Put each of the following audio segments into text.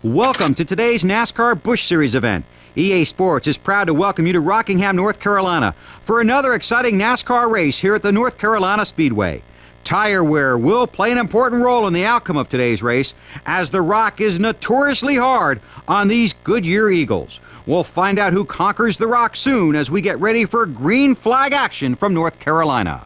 Welcome to today's NASCAR Busch Series event. EA Sports is proud to welcome you to Rockingham, North Carolina for another exciting NASCAR race here at the North Carolina Speedway. Tire wear will play an important role in the outcome of today's race, as the rock is notoriously hard on these Goodyear Eagles. We'll find out who conquers the rock soon as we get ready for green flag action from North Carolina.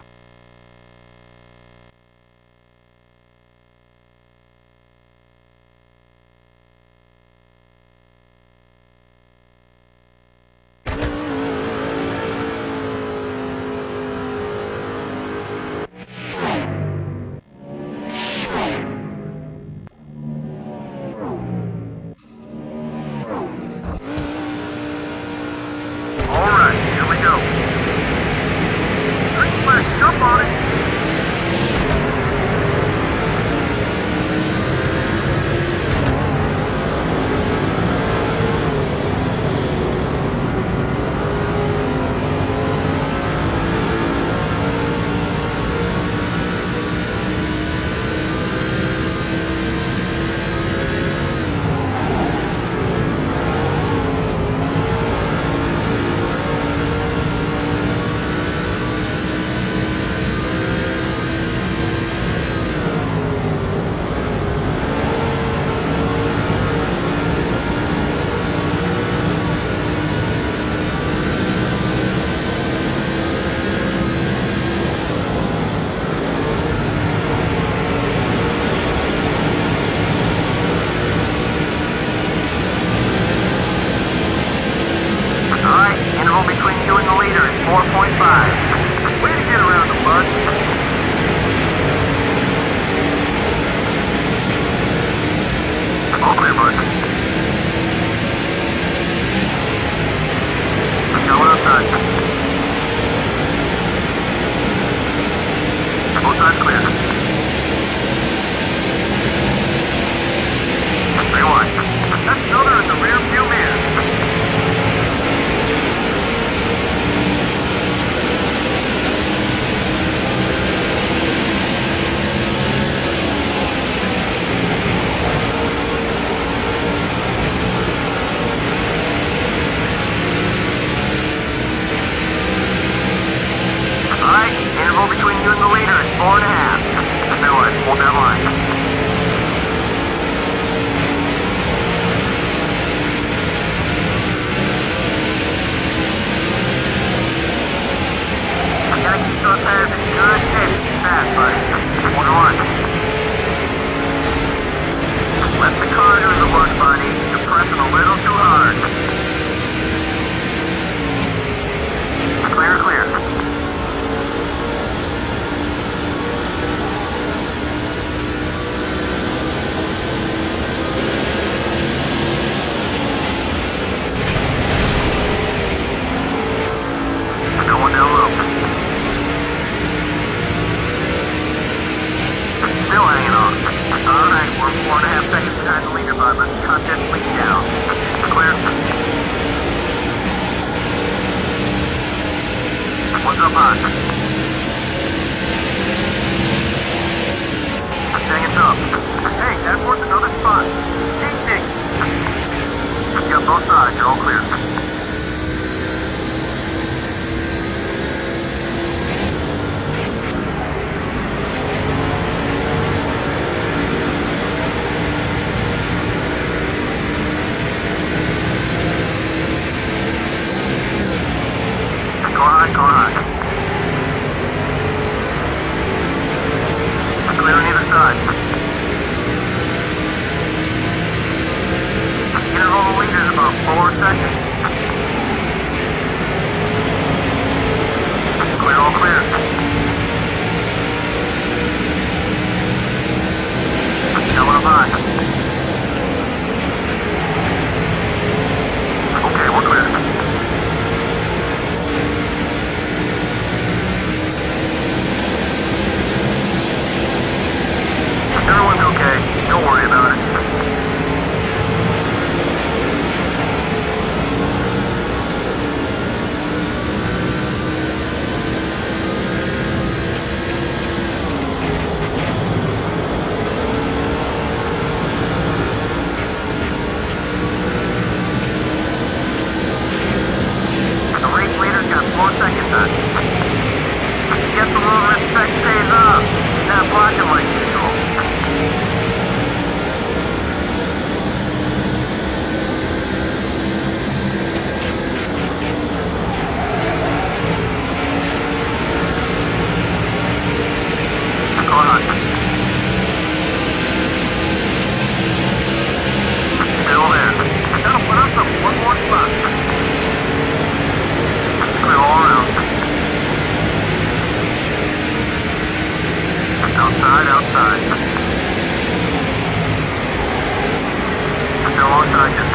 alongside you.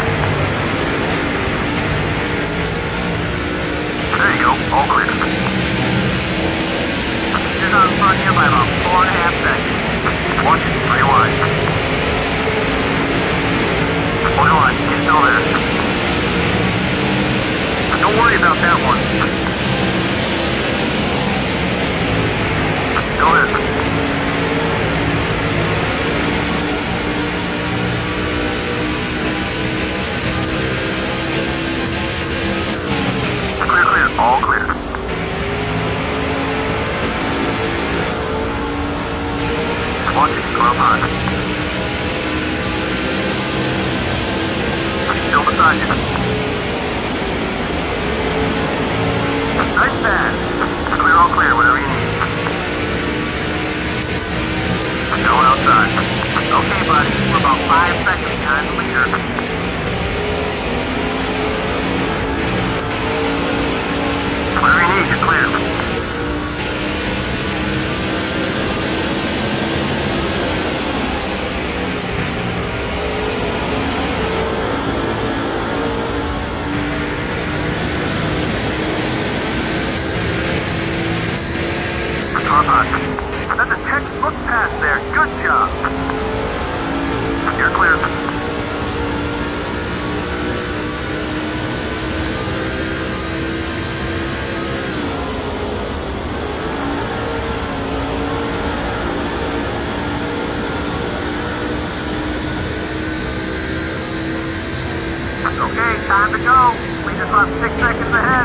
There you go, all clear. You're not in front of you by about 4.5 seconds. Watch it, 3 wide. 1 line, he's still there. Don't worry about that one. Still there. Clear, clear, all clear. Watch it, go up high. Still beside you. Nice pass. Clear, all clear, whatever you need. Still outside. Okay, buddy, we're about 5 seconds behind the leader. Whatever you need, you're clear. That's a textbook pass there. Good job. You're clear. Okay, time to go. Leader's about 6 seconds ahead.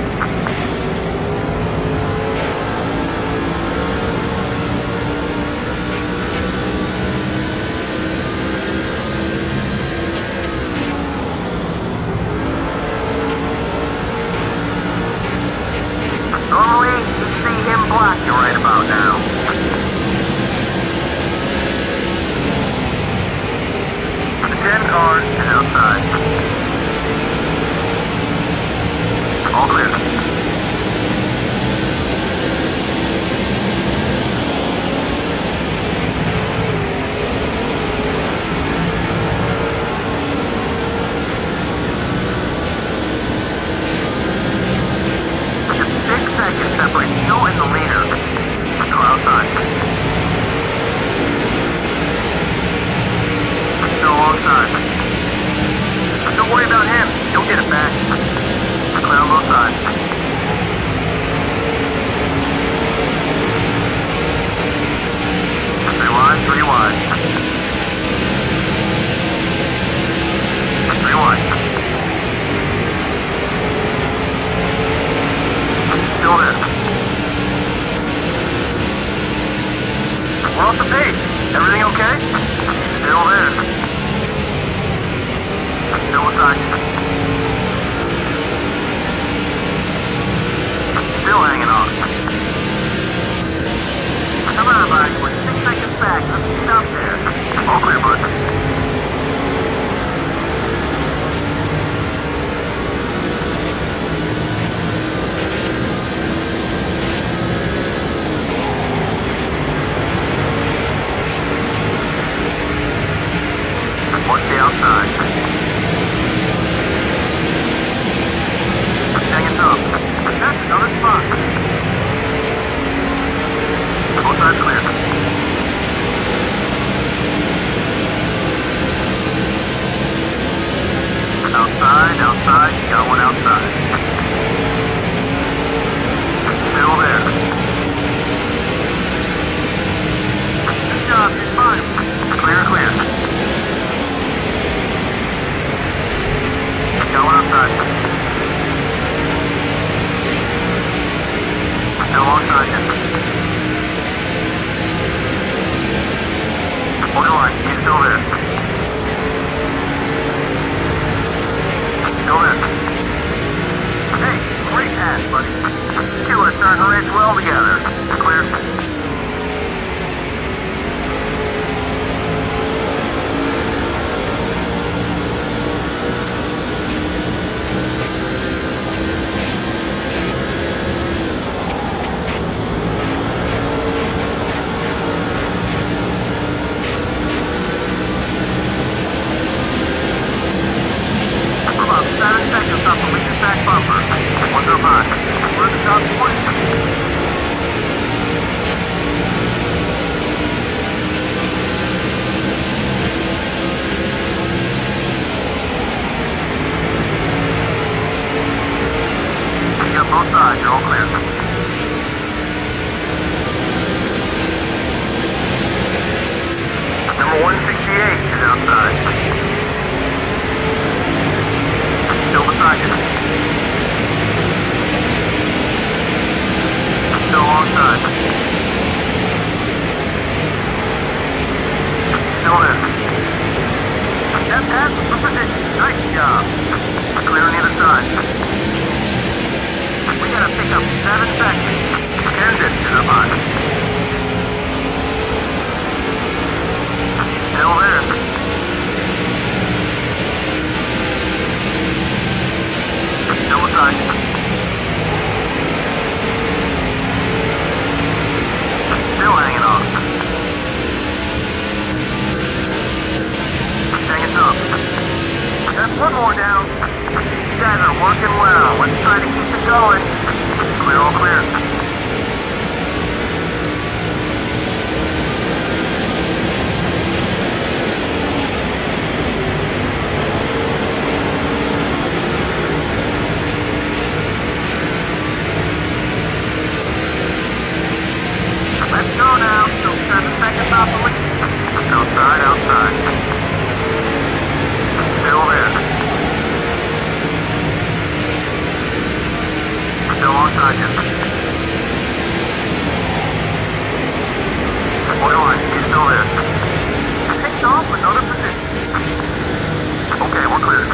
Normally, you see him block you right about now. The 10 car is outside. All clear. Separate you and the leader. Still outside. Still alongside. Don't worry about him. You'll get it back. Clear on both sides. 3 wide, 3 wide. 3 wide. Still there. We're off the pace. Everything okay? Still there. Still beside you. Still hanging on. Come on, buddy. We're 6 seconds back. Let's get up there. All clear, bud. Watch the outside. Hang it up. That's another spot. Both sides clear. Outside, outside. You got one outside. Still there. Good job. You're fine. Clear, clear. Got one outside. Still alongside you. Hold your line. He's still there. Still there. 7 seconds off the leading back bumper. 105. We're in the top 40. Both sides, you're all clear. Number 168 is outside. Still beside you. Still alongside. Still there. That pass for position. Nice job. Clear on either side. We gotta pick up 7 seconds. Ended is up high. Still there. Still beside. Still hanging on. Hanging up. There's one more down. You guys are working well. Let's try to keep it going. Clear, all clear. Let's go now. Still 7 seconds off the lead. Outside, outside. Still there. Still alongside you. Hold on, he's still there. Take off another position. Okay, we're clear.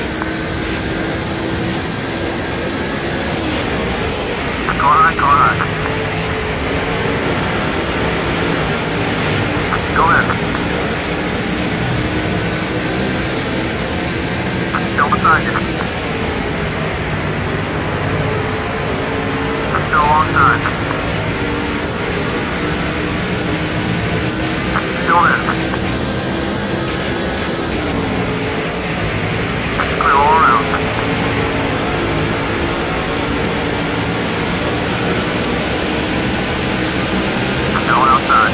Car high, car high. Still there. Still beside you. Still alongside. Still there. Clear all around. Still outside.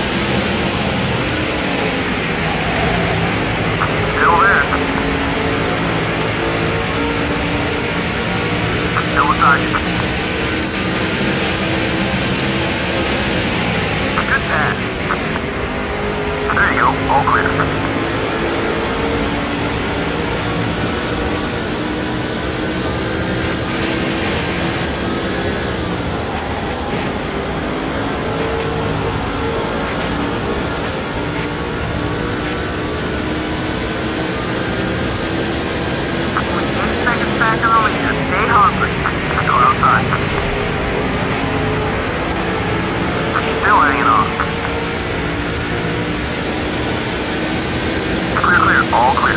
Still there. Still beside you. There you go, all clear. Only 8 seconds back in the leader. Stay hungry. Go outside. Still hanging on. Clear, clear, all clear.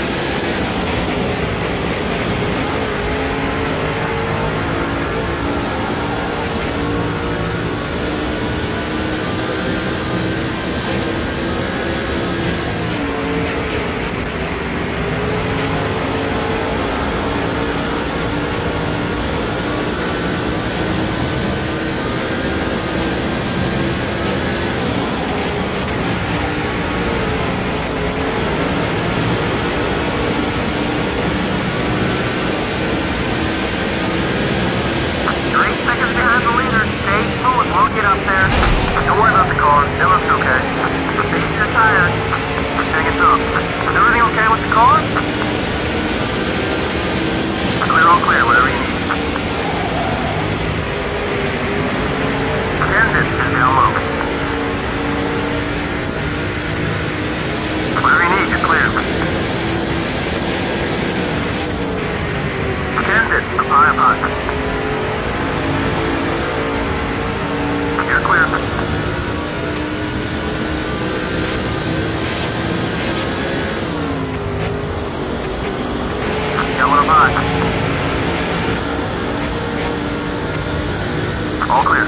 All clear.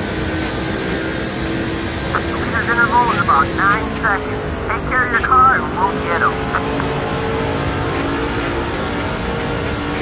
The leader's interval is about 9 seconds. Take care of your car and we'll get them.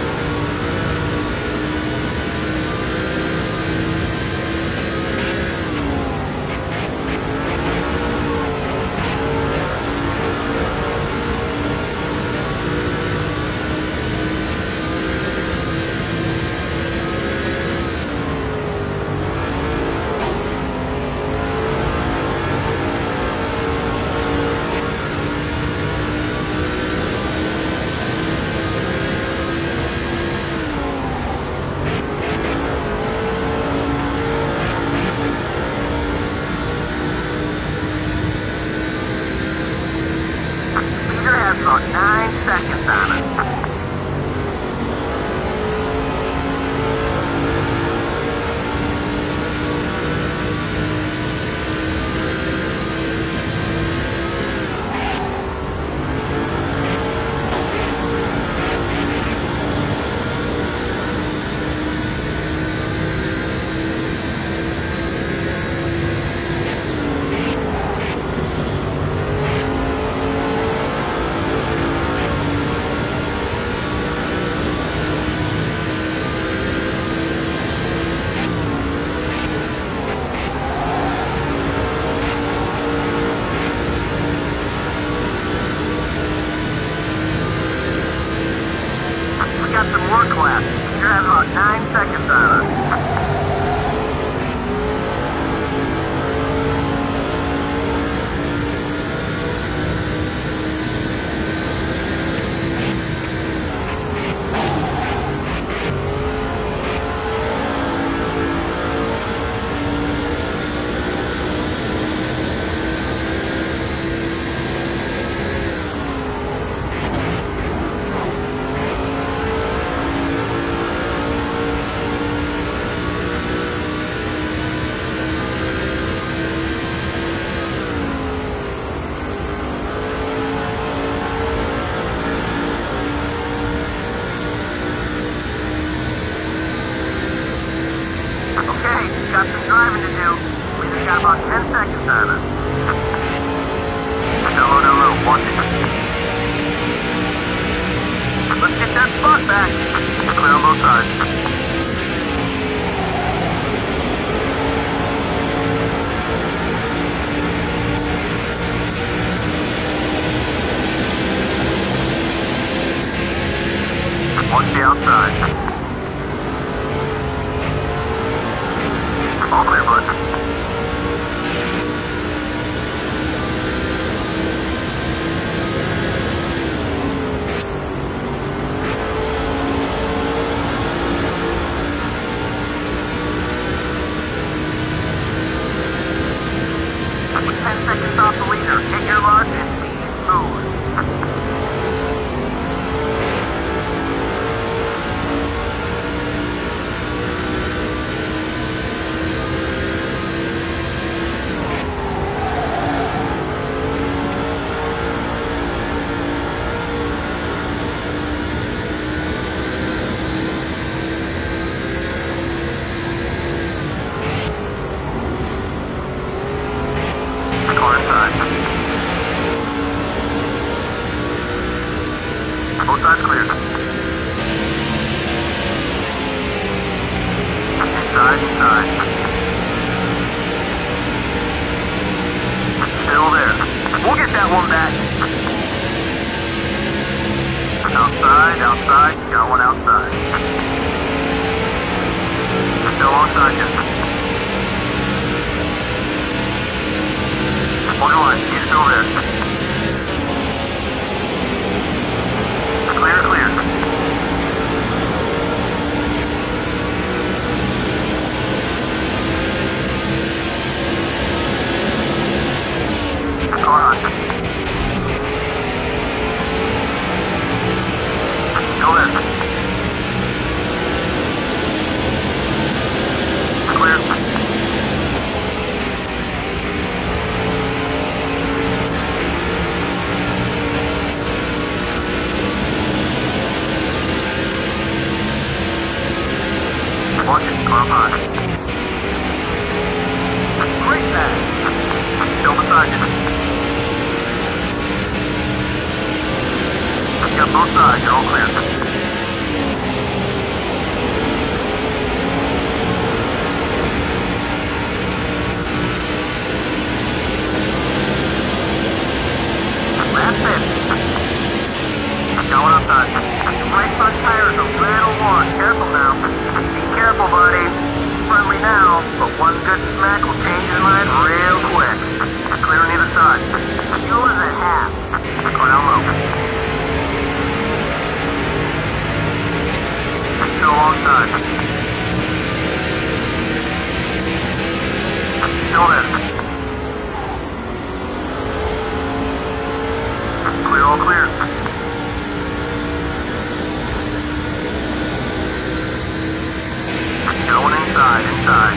inside, inside.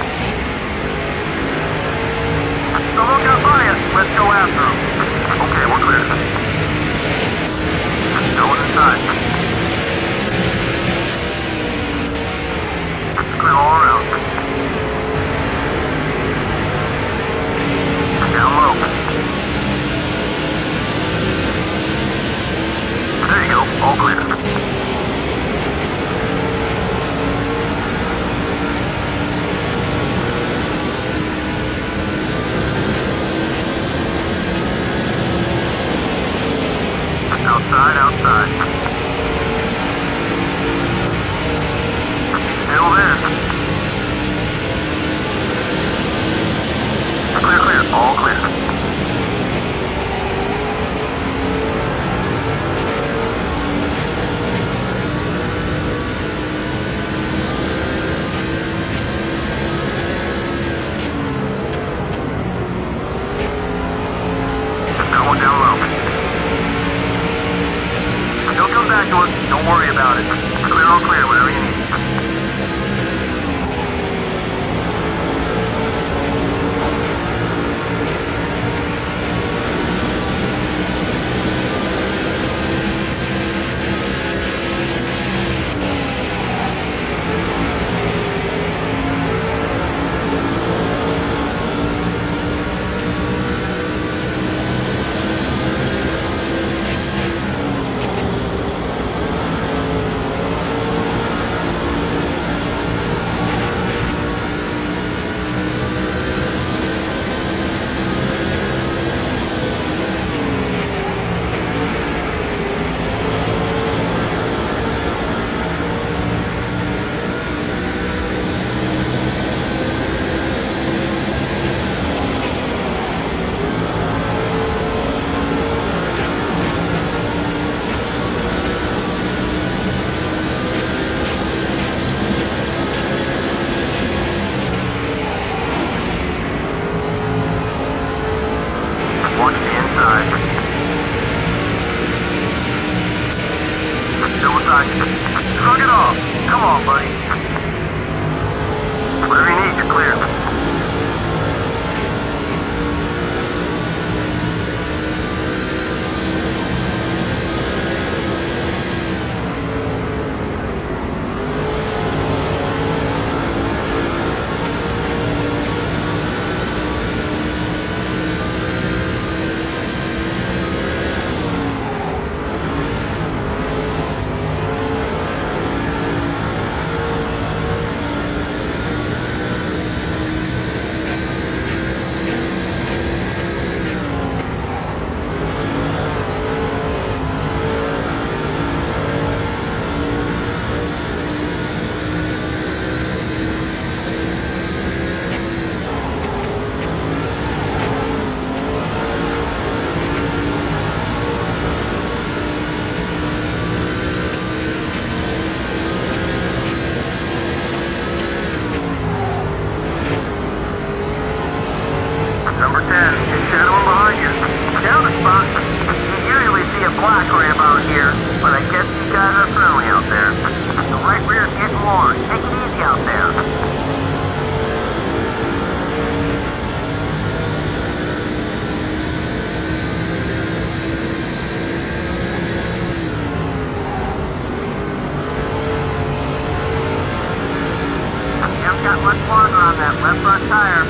Don't look out by us. Let's go after him. Okay, we're clear. No one inside. It's clear all around. Down low. There you go, all clear. Outside, outside. Still there. Clear, clear, all clear. That one down low. He'll come back to us. Don't worry about it. Clear, all clear, whatever you need. Shrug it off. Come on, buddy. Whatever you need, you're clear. Number 10, it's shadowing behind you. Down the spot. You usually see a black ramp out here, but I guess you guys are friendly out there. The right rear's getting warm. Take it easy out there. You haven't got much longer on that left front tire.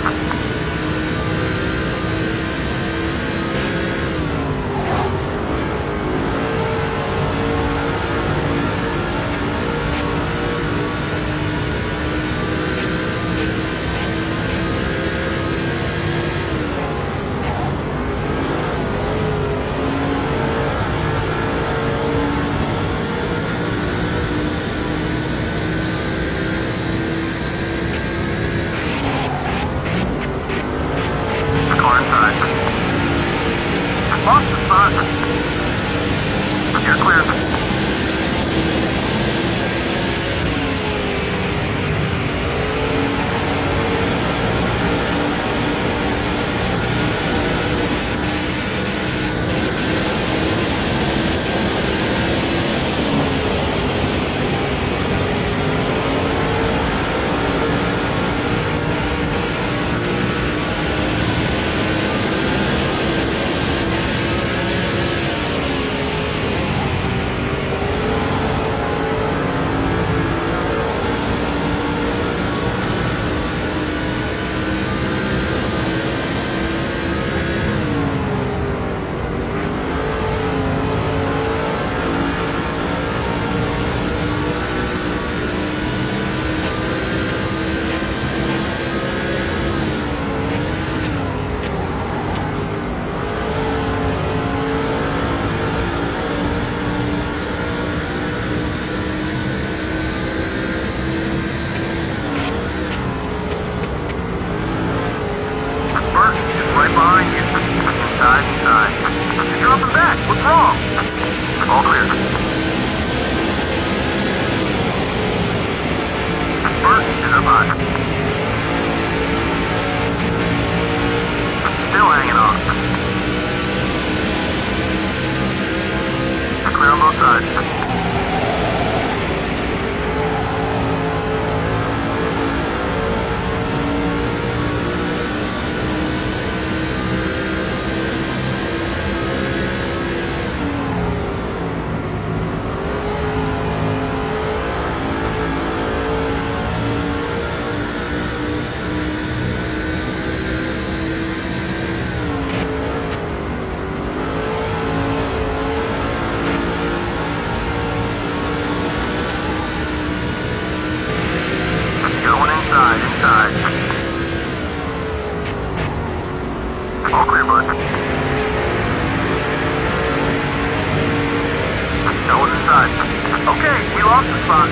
Okay, we lost the spot.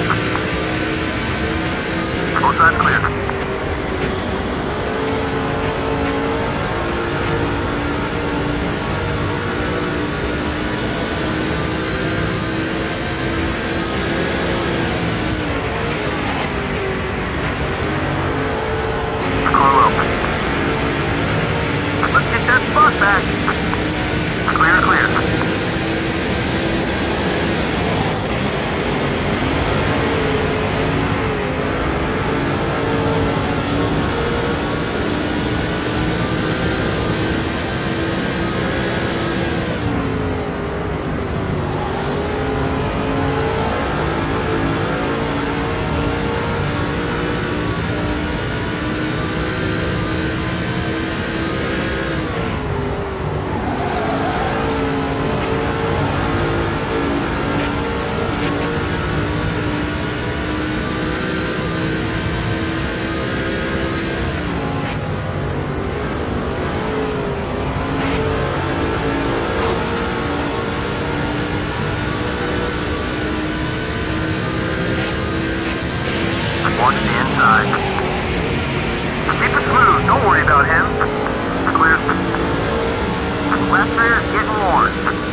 Both sides clear. Car open. Let's get that spot back. Clear, clear. Watch the inside. Keep it smooth. Don't worry about him. Clear. Left rear is getting worn.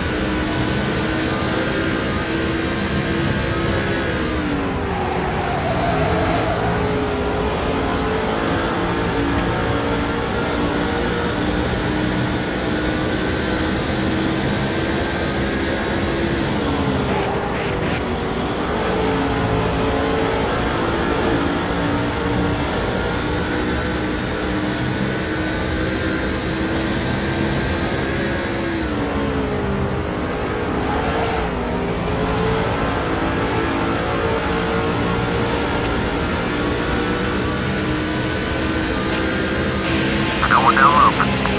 Going down low.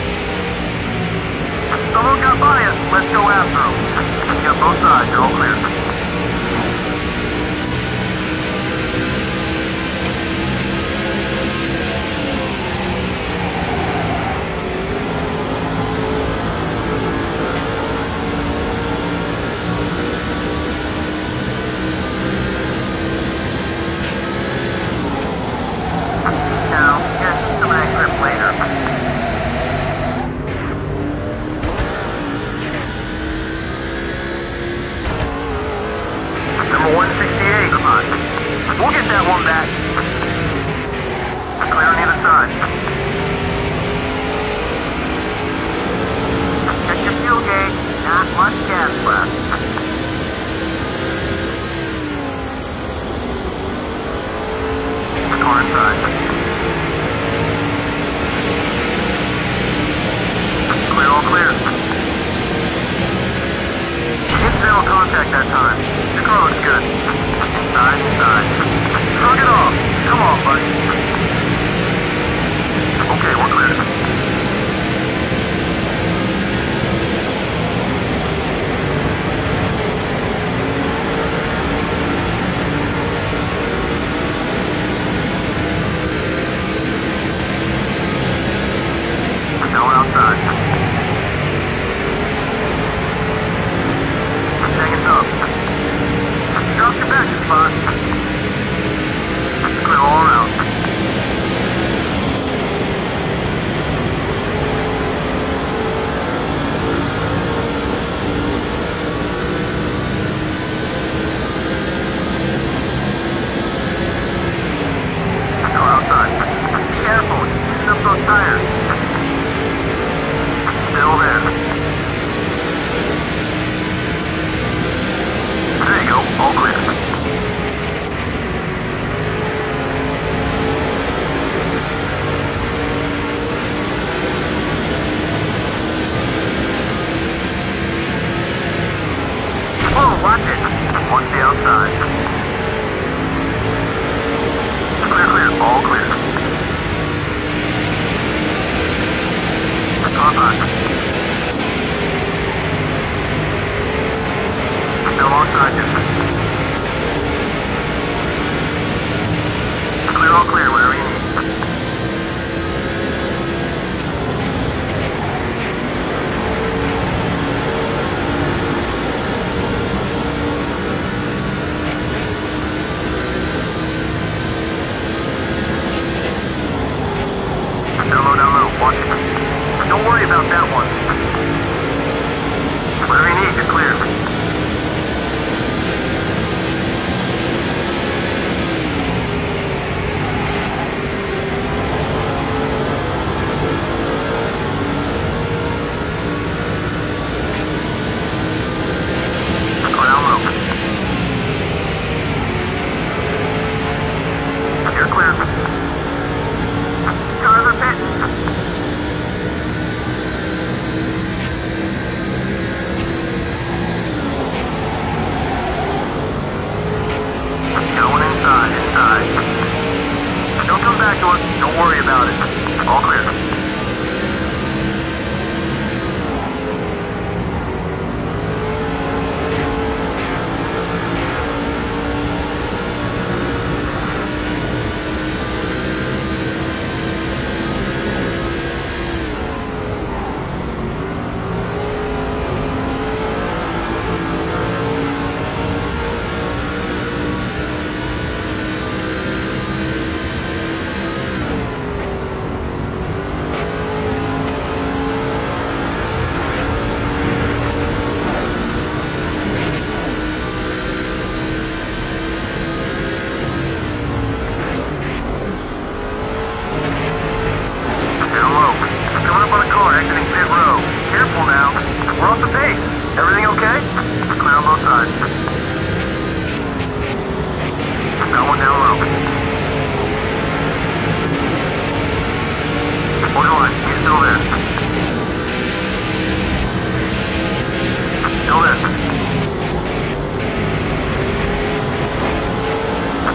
Someone got by us. Let's go after them. We got both sides. They're all clear. Now, get some extra later. Number 168, come on. We'll get that one back. Clear on either side. Check your fuel gauge. Not much gas left. Car inside. Clear, all clear. Incidental contact that time. Your car looks good. Side to side. Shrug it off. Come on, buddy. Okay, we're clear.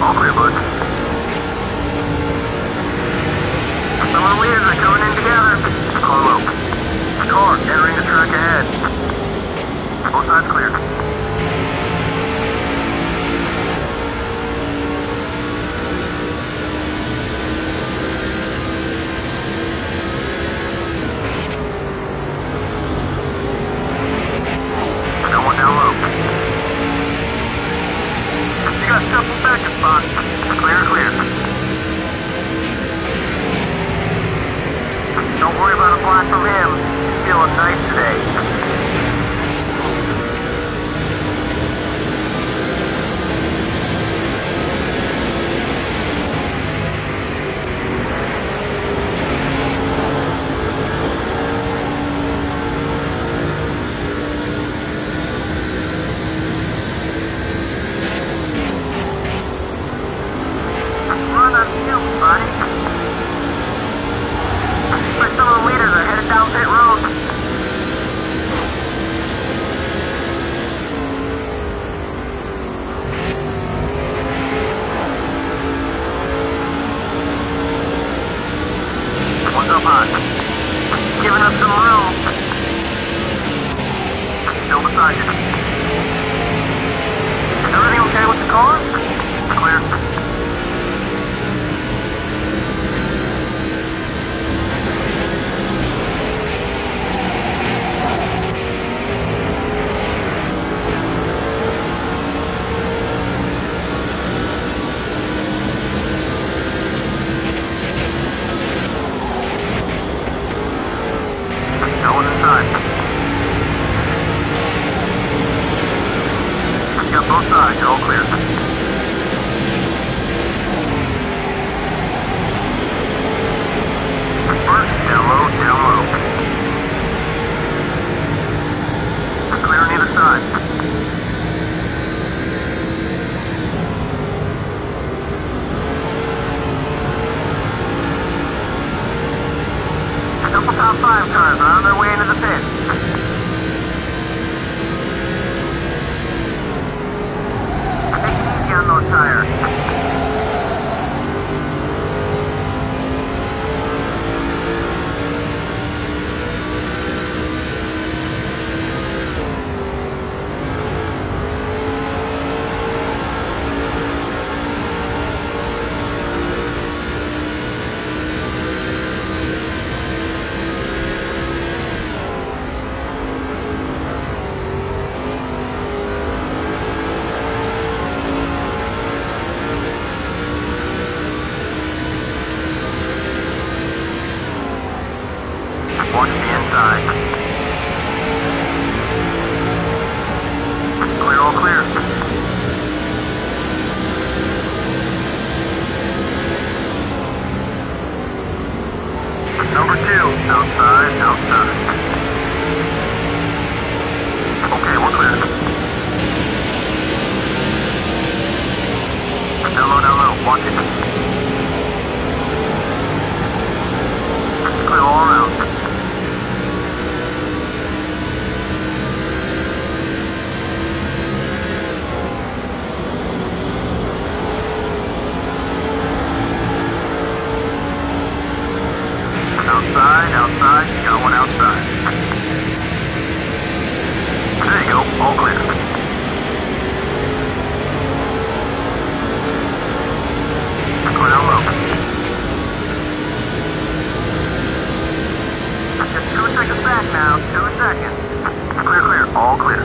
All clear, bud. Some of the leaders are coming in together. Carlo. Car entering the track ahead. Both sides clear. Got one down low. You got stuff in second spot. Clear, clear. Don't worry about a black from him. He's feeling nice today. Run on you, buddy. But some of the leaders are headed down pit road. One's up high. Giving us some room. Still beside you. Is everything okay with the car? Clear. Going inside. You got both sides, you're all clear. First, down low, down low. Clear on either side. A couple top 5 cars are on their way into the pit. Take it easy on those tires. Watch the inside. Clear, all clear. Number 2, outside, outside. Okay, we're clear. Down low, watch it. Clear all around. Outside, outside, you got one outside. There you go, all clear. Go down low. Just 2 seconds back now, 2 seconds. Clear, clear, all clear.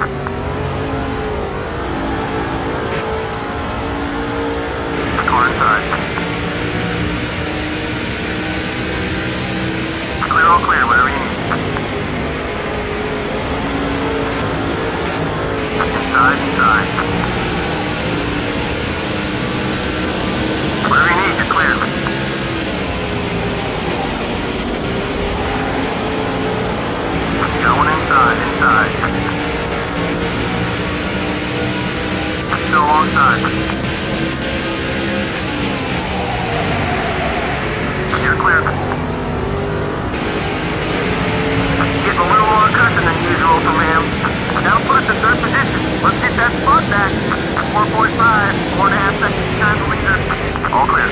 Car inside. Clear, all clear, whatever you need. Inside, inside. Whatever you need, you're clear. Going inside, inside. Still alongside. You're clear. Getting a little more cushion than usual from him. That'll put us in third position. Let's get that spot back. 4.5, 4.5 seconds behind the leader. All clear.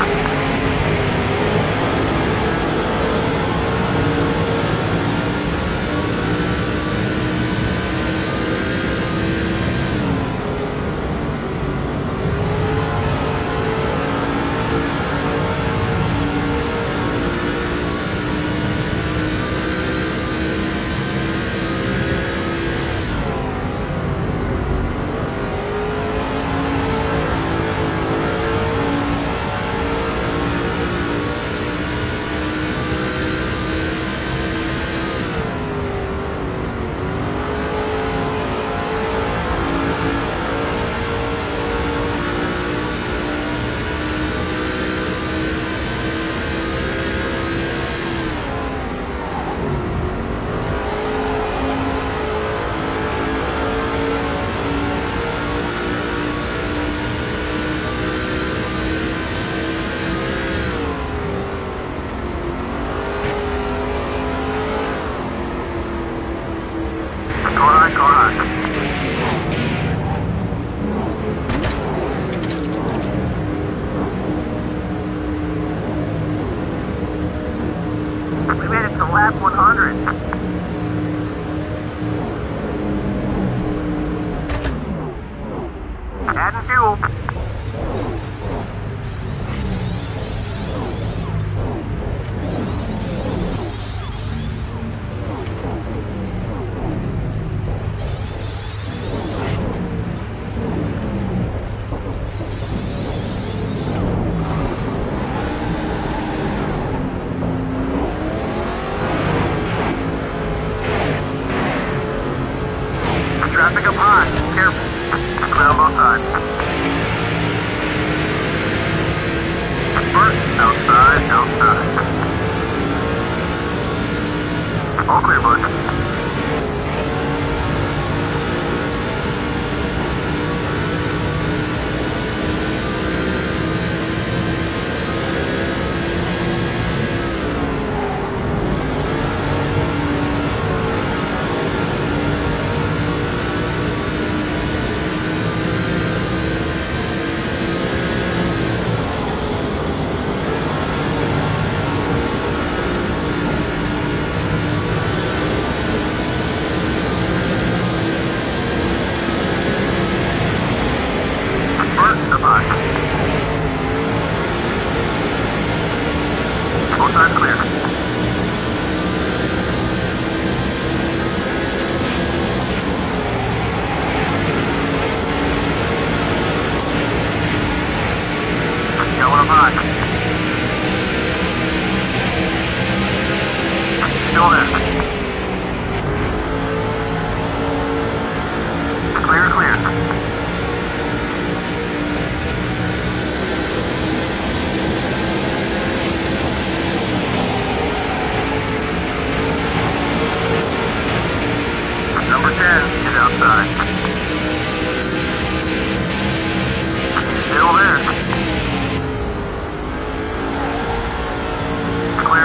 We made it to lap 100. Adding fuel. Traffic up high. Careful. Clear on both sides. Bert, outside, outside. All clear, Busch. Both sides clear. Going up high. Still there. Clear, clear. Number 10 is outside. Still there. Clear.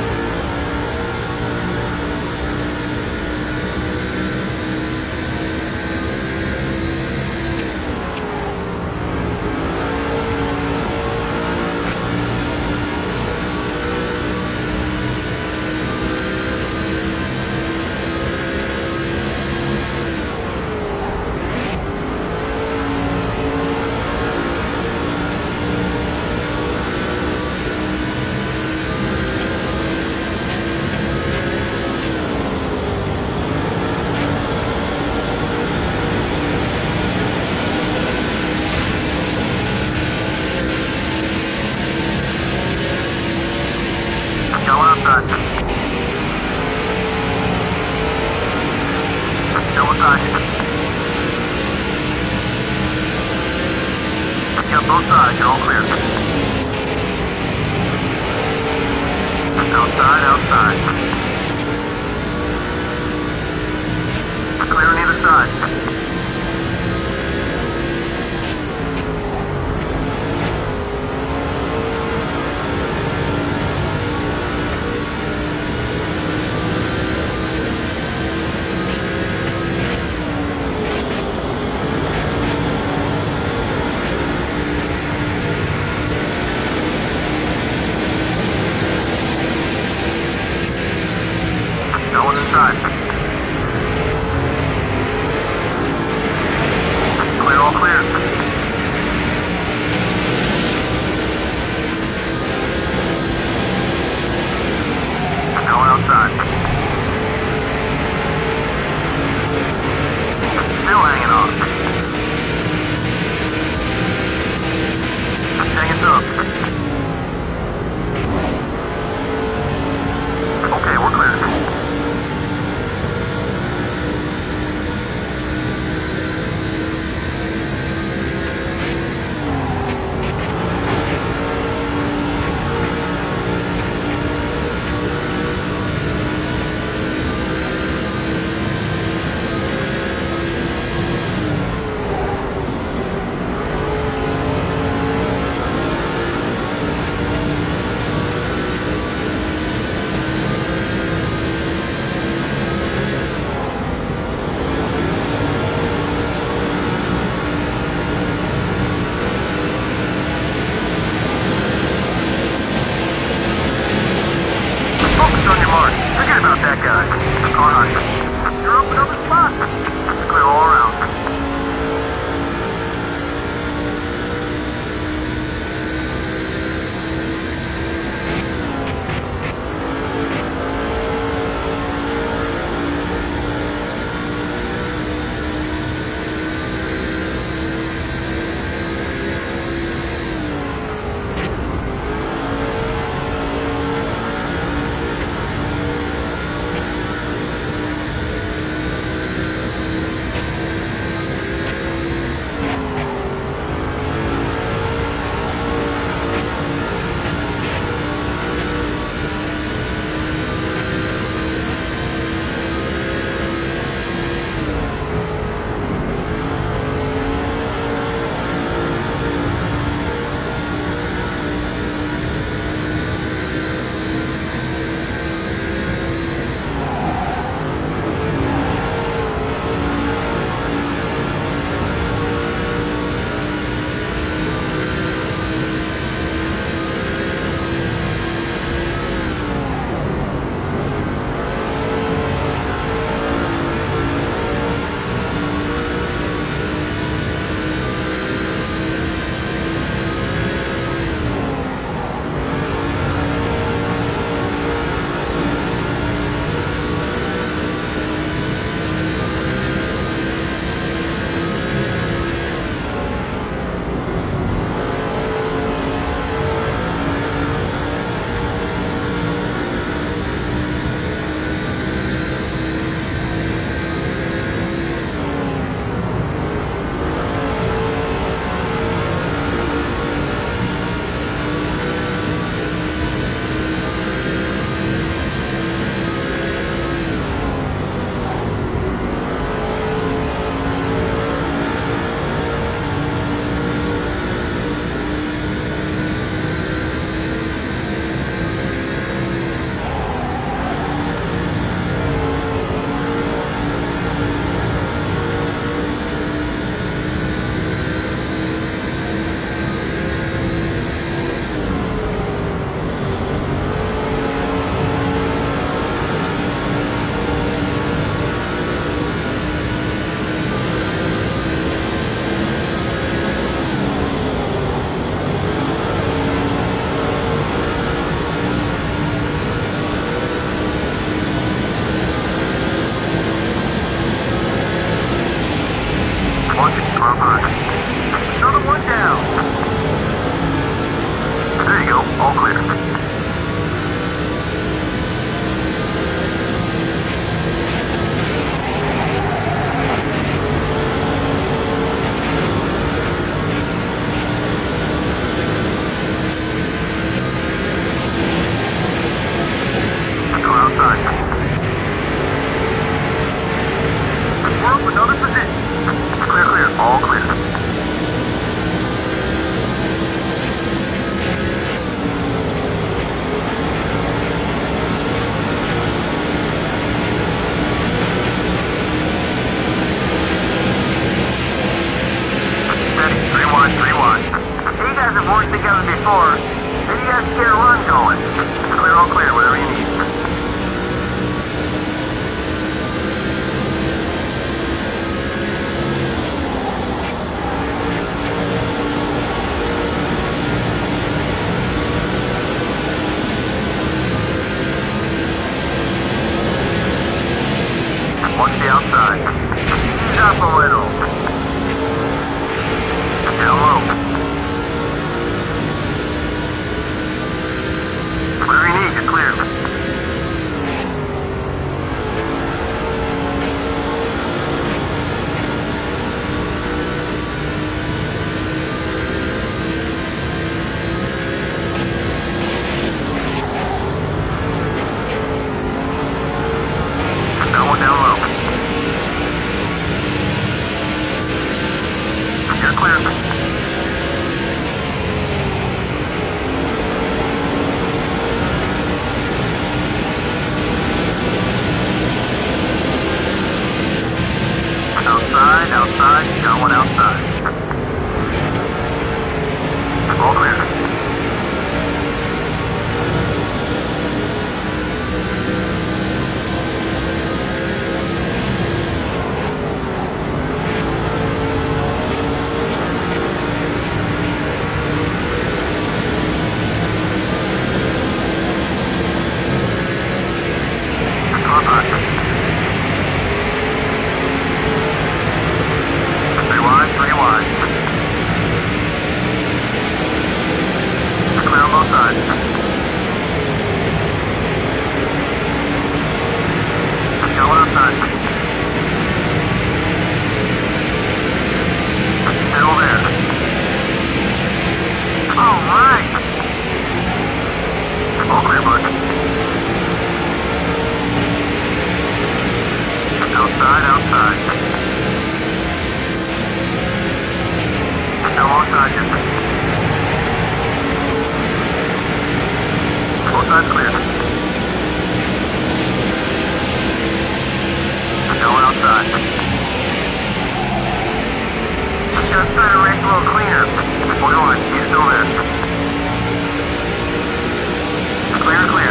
Going outside. Still inside. Got both sides, you're all clear. Outside, outside. Clear on either side. one. You're open over spot. It's clear all around. Another one down. There you go, all clear. Let's go outside. We're up another position. Clear, clear, all clear. Steady, 3-1, 3-1. You guys have worked together before. Maybe you guys can get a run going. Clear, all clear, whatever you need. Watch the outside. Ease up a little. Down low. Whatever you need, you're clear. Both sides clear. Going outside. Just try to race a little cleaner. 41, he's still there. Clear, clear.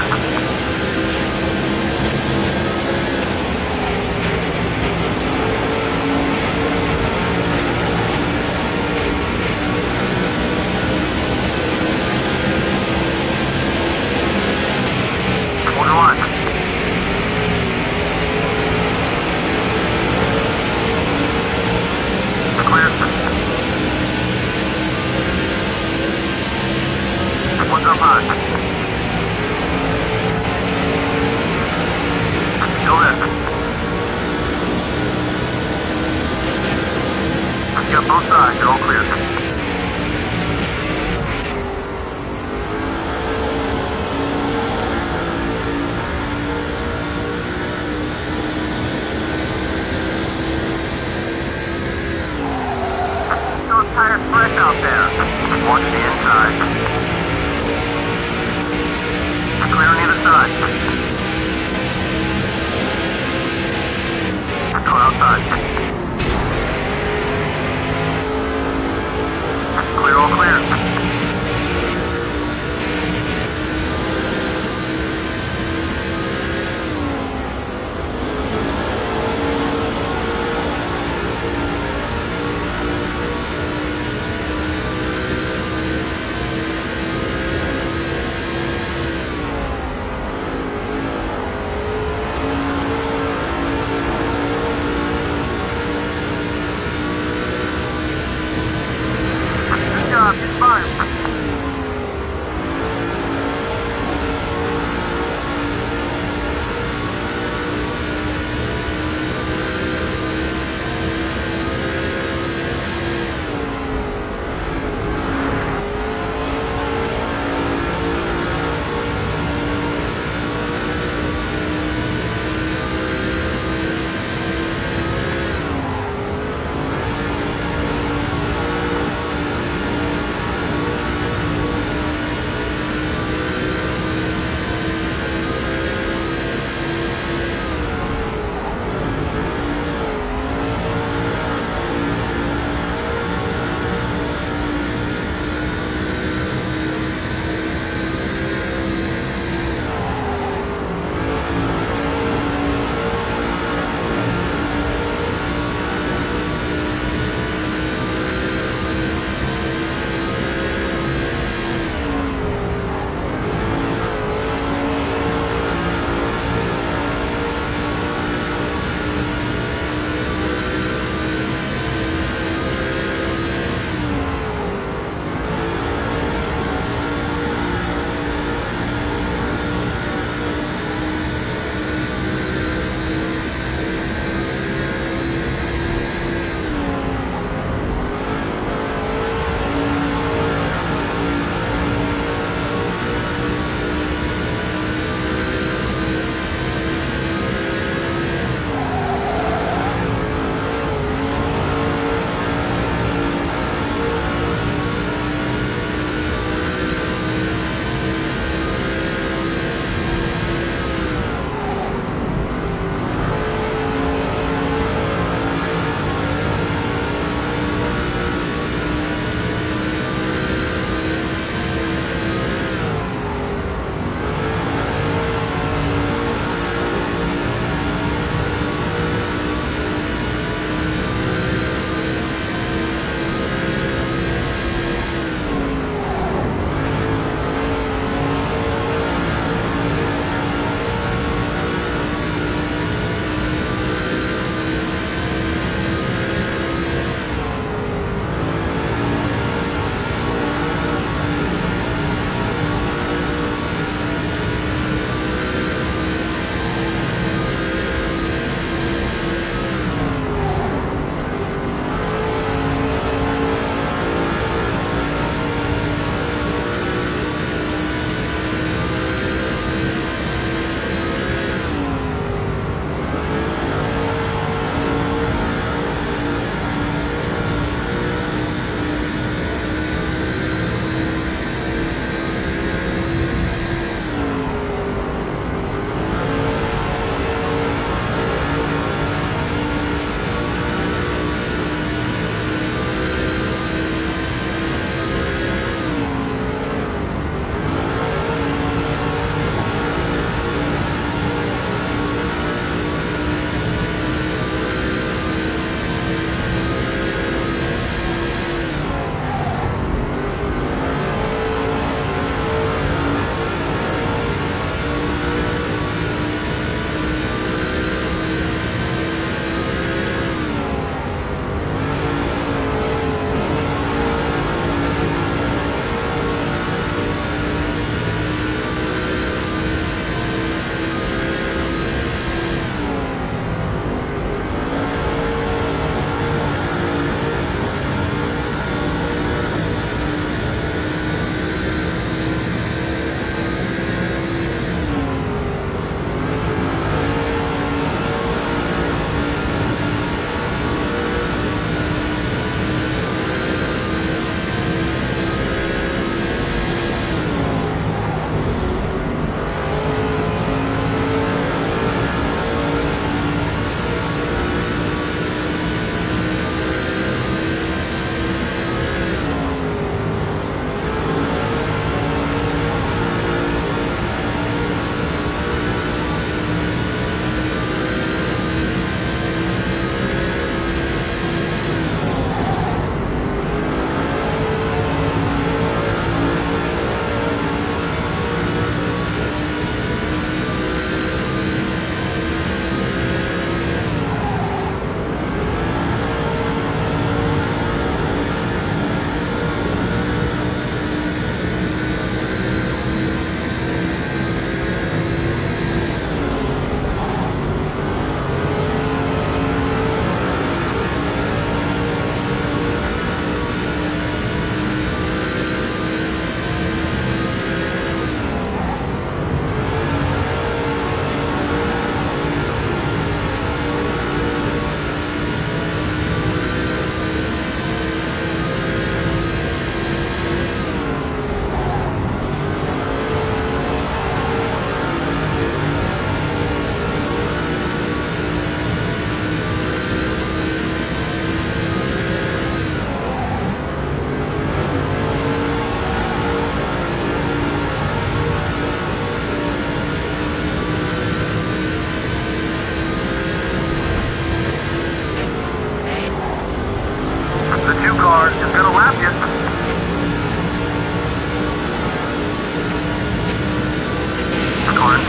Both sides, you're all clear. Those tires fresh out there. Watch the inside. Clear on either side. Go outside. Clear, all clear.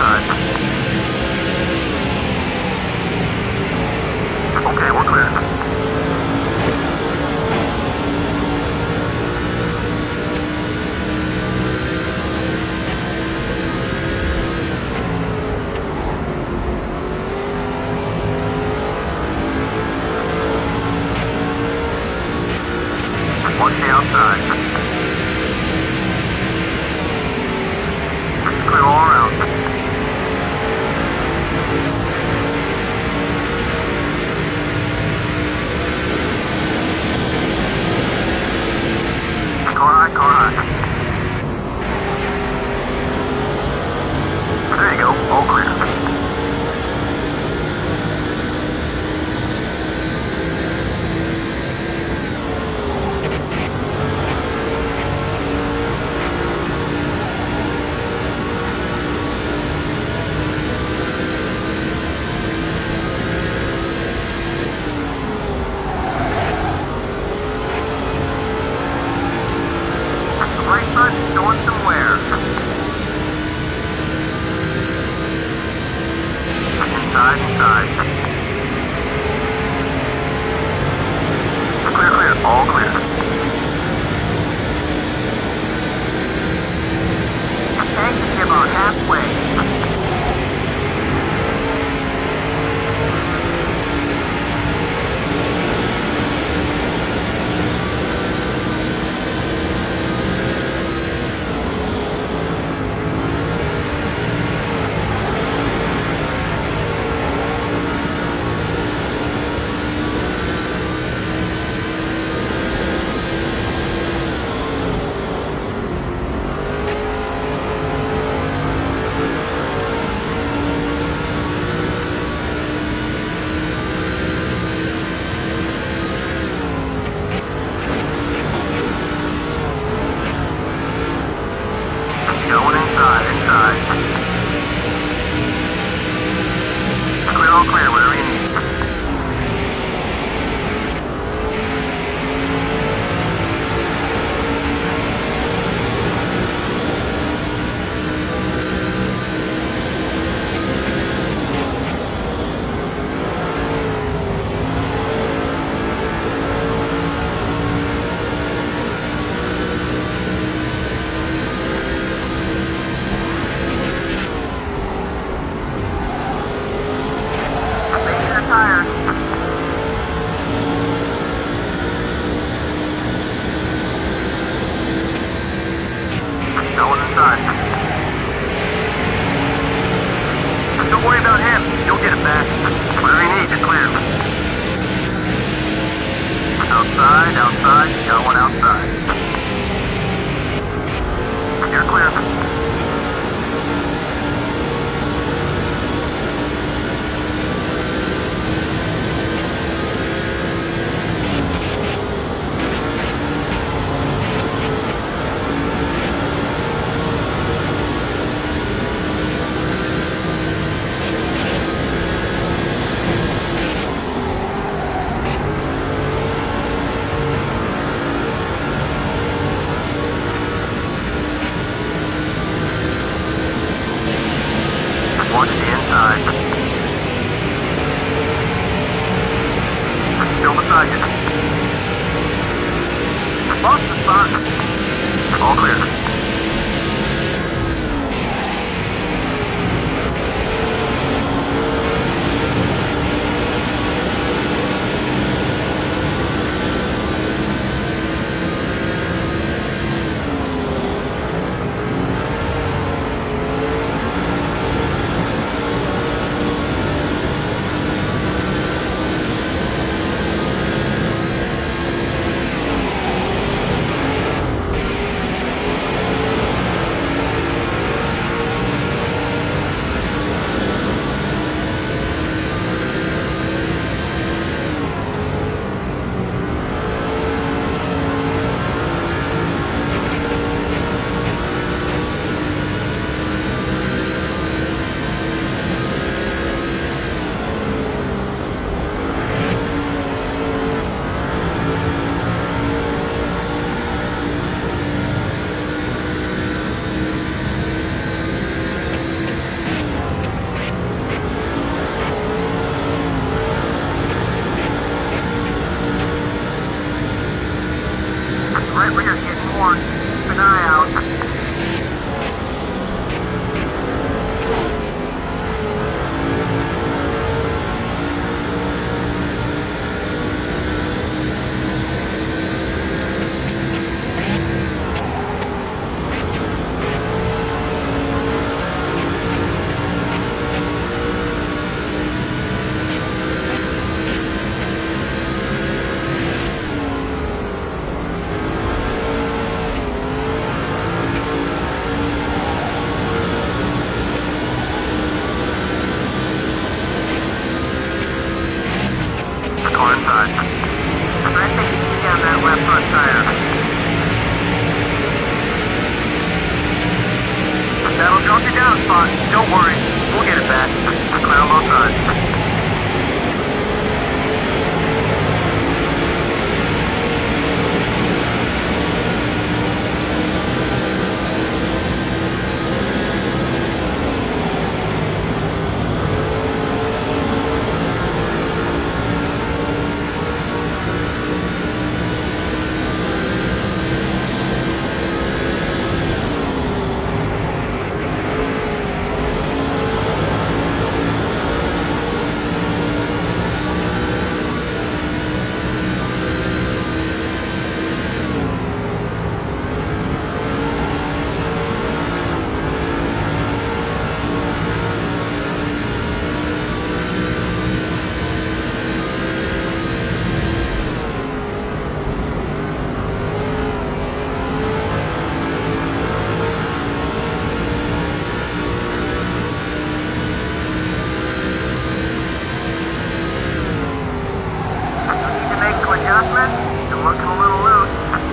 outside. Okay, we're clear. Watch the outside. Clear all around. Car high. There you go, all clear. Showing some wear. Inside. Clear, all clear. Tank should be about halfway. Going inside. Clear, all clear, whatever you need. Tires. Going inside. Don't worry about him. You'll get it back. Whatever you need, just clear. Outside. Got one outside. You're clear. Watch the inside. Still beside you. Lost the spot. All clear. an eye out. Car inside. I think you can down that left front tire. That'll drop you down, Spot. Don't worry. We'll get it back. Clear on both sides. You're looking a little loose.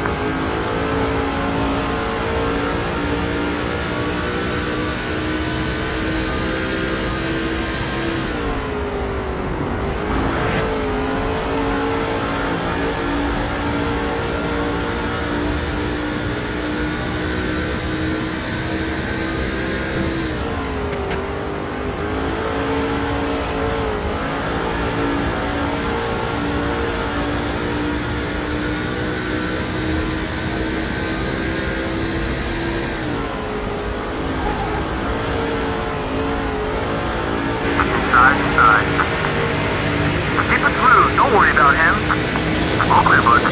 Side. Keep it smooth. Don't worry about him. All clear, bud.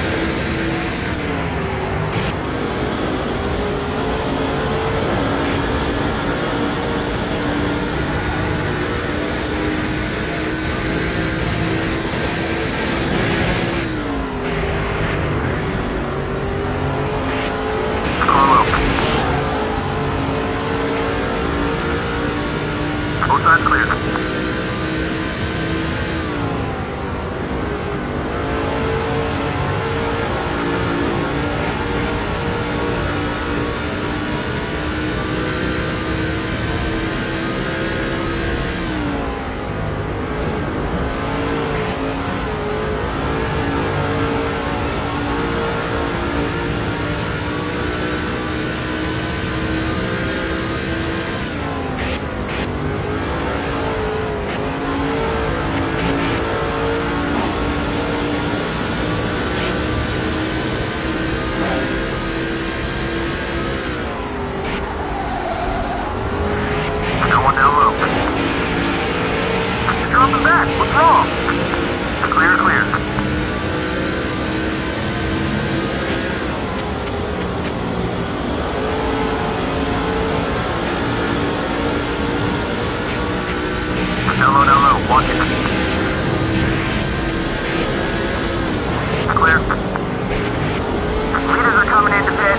Car low. Both sides clear. Dropping back. What's wrong? Clear. Down low. Watch it. Clear. Leaders are coming into pit.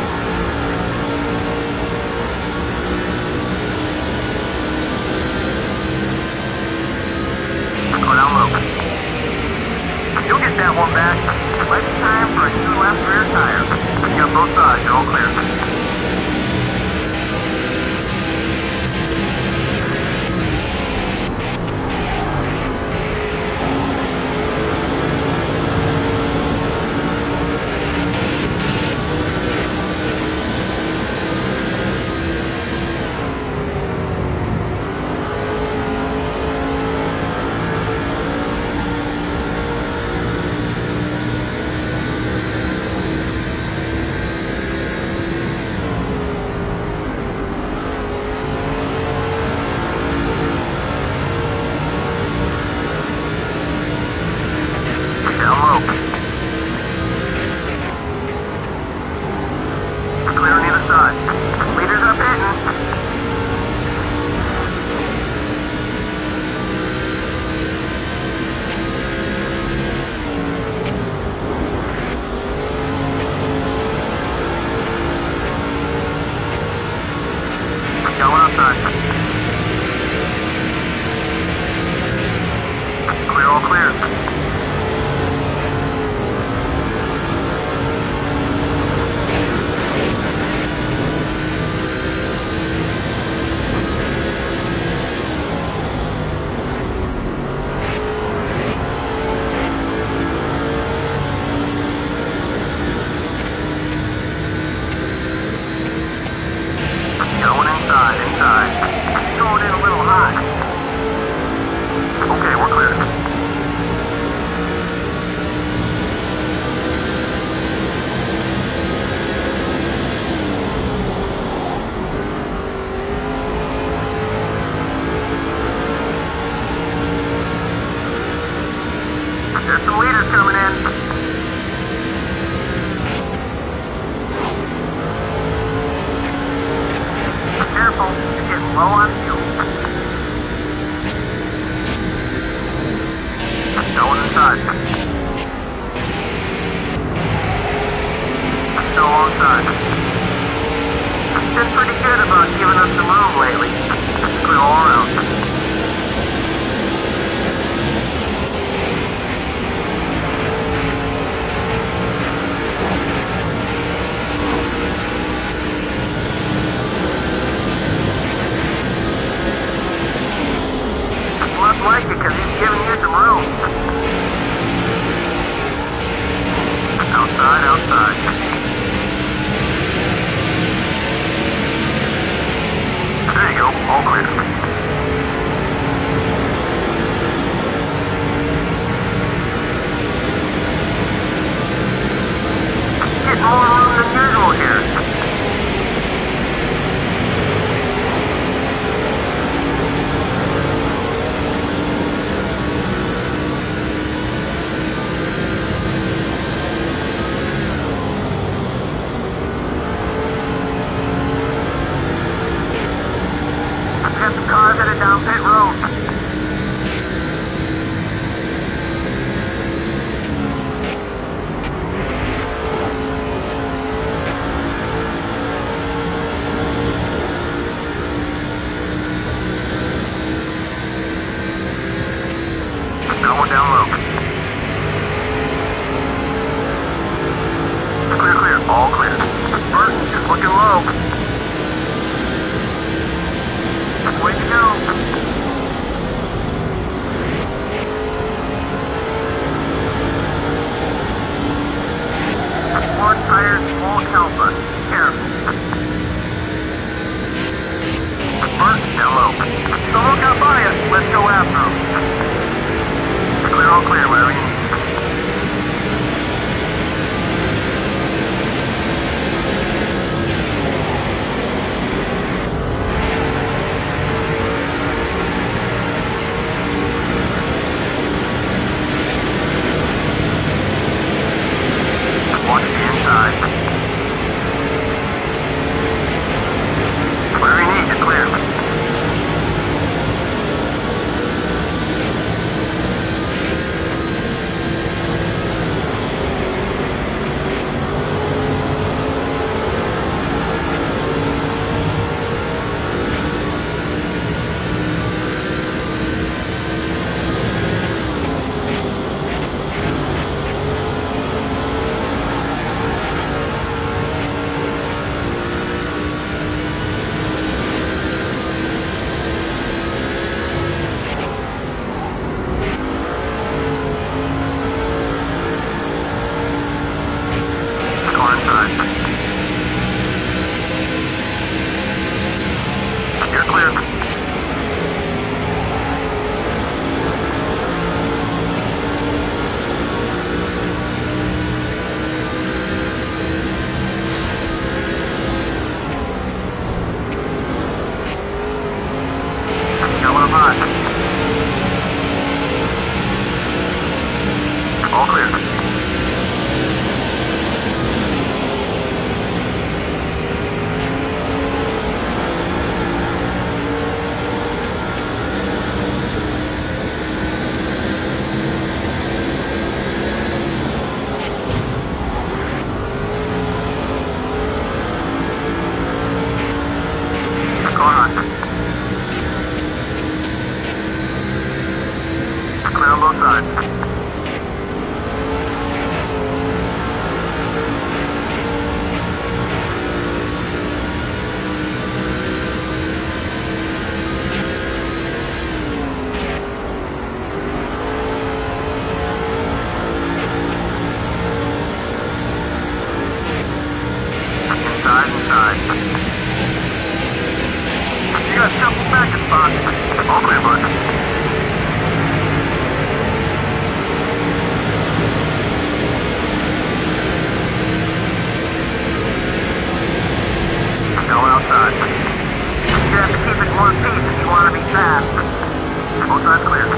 Go down low. You'll get that one back. Let's time for a new left rear tire. You got both sides, you're all clear. hot. Okay, we're clear. There's some leaders coming in. Careful, you're getting low on fuel. Going inside. Still alongside. Been pretty good about giving us some room lately. Clear all around. Must like it because he's giving you some room. Outside, outside. There you go, all clear. Getting more room than usual here. Got some cars headed down pit road. Now we're down low. Clear, clear, all clear. Burton, just looking low. Way to go. More tires won't help us. Careful. Bert, down low. Someone got by us. Let's go after him. Clear, all clear, whatever you need. Watch the inside. Whatever you need to clear. Car inside. You're clear. Going up high. All clear. Clear on both sides. Inside. got a couple second spots. All clear, bud. Go outside. You have to keep it one piece if you want to be fast. Both sides clear.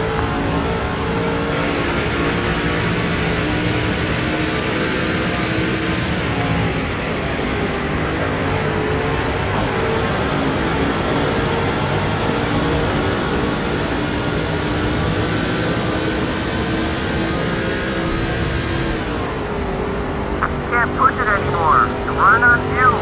Can't push it anymore. You're running on fuel.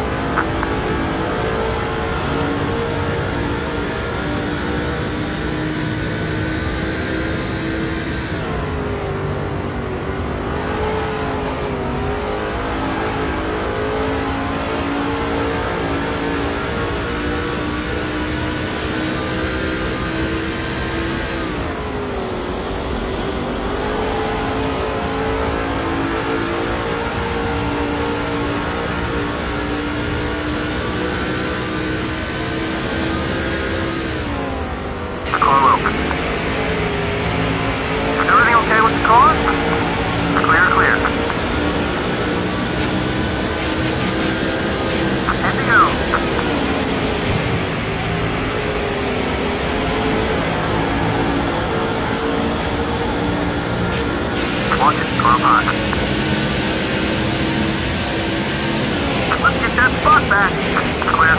Let's get that spot back. Clear.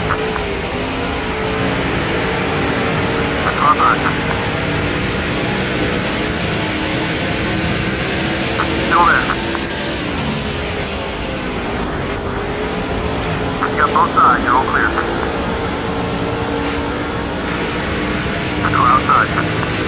Car back. Still there. You got both sides, you're all clear. Go outside.